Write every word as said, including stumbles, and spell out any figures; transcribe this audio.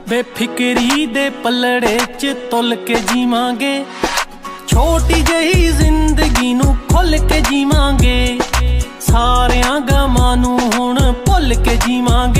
बेफिक्री दे पलड़े च तुल के जीवांगे, छोटी जही जिंदगी नू खुल के जीवांगे, सारियां गमां नू हुण भुल के जीवांगे।